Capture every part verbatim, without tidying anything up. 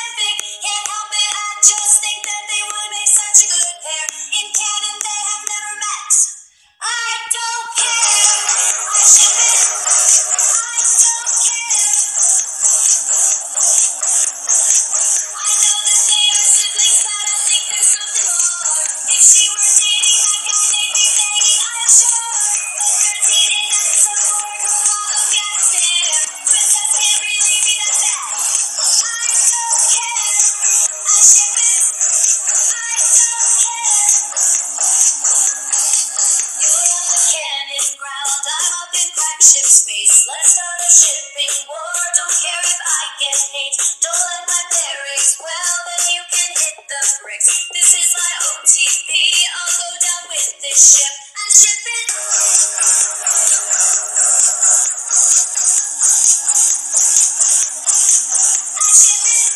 perfect. Can't help it, I just think that they would make such a good pair. In canon, they have never met. I don't care. I ship it. I don't care. I know that they are siblings, but I think there's something more. If she were dating that guy, they'd be banging, I am sure. But thirteen in episode four, come on, Afghanistan. Princess can't really be that bad. I don't care. I ship it. I don't care. You're on the cannon ground, I'm up in crack ship space. Let's start a shipping war. Don't care if I get hate. Don't like my bearings. Well, then you can hit the bricks. This is my O T P. I'll go down with this ship and ship it. I ship it.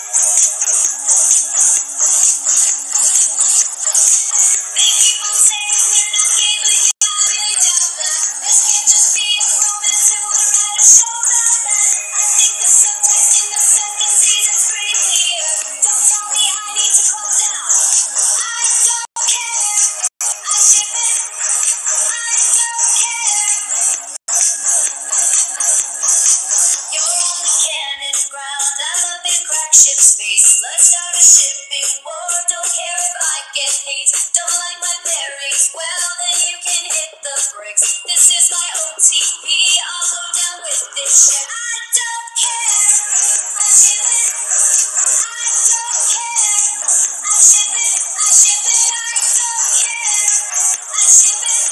Make people say we're not gay, but yeah, I really doubt that. This can't just be a romance to a writer show about that. I think the subtext in the second season's pretty clear. Don't tell me I need to calm down. I don't care. I ship it. I don't care. You're on the cannon ground, I'm up in crack ship space. Let's start a shipping war. Don't care if I get hate. Don't like my bearings. Well, then you can hit the bricks. This is my O T P. I'll go down with this ship. I don't care. I ship it. I don't care. I ship it. I ship it. I don't care. I ship it.